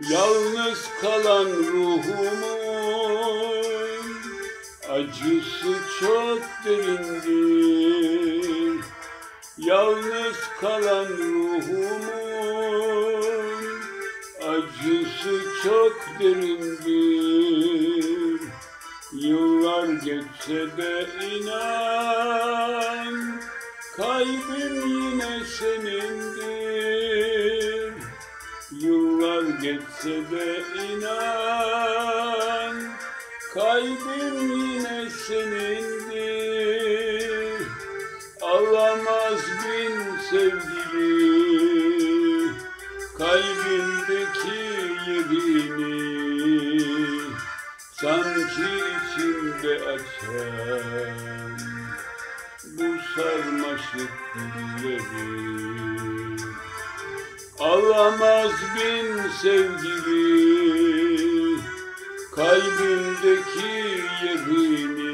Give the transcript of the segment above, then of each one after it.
Yalnız kalan ruhumun acısı çok derindir. Yalnız kalan ruhumun acısı çok derindir. Yıllar geçse de inan, kalbim yine senindir. Yıllar geçse de inan, kalbim yine senindir. Alamaz bin sevgili kalbimdeki yerini, sanki içimde açan bu sarmaşık gülleri. Alamaz bin sevgili kalbimdeki yerini,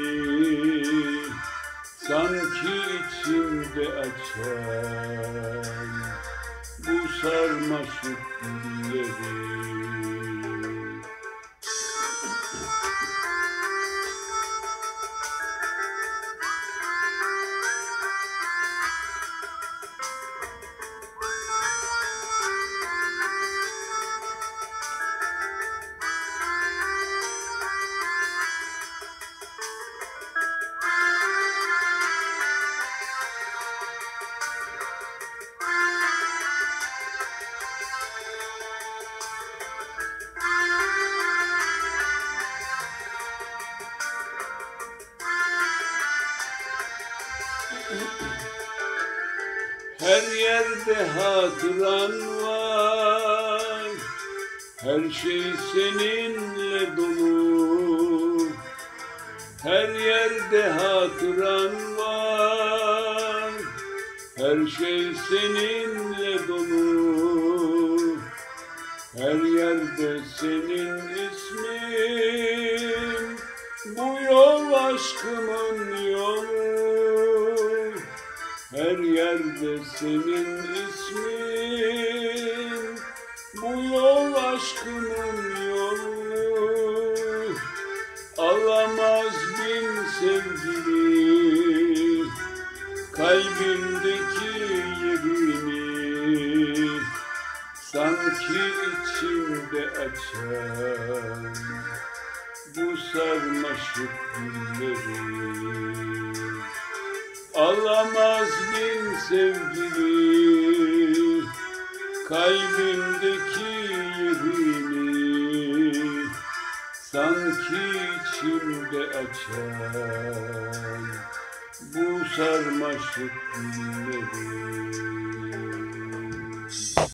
sanki içimde açan bu sarmaşık gülleri. Her yerde hatıran var, her şey seninle dolu. Her yerde hatıran var, her şey seninle dolu. Her yerde senin ismin, bu yol aşkımın yolu. Her yerde senin ismin, bu yol aşkımın yolu. Alamaz bin sevgili kalbimdeki yerini, sanki içimde açan bu sarmaşık gülleri. Alamaz bin sevgili kalbimdeki yerini, sanki içimde açan bu sarmaşık gülleri.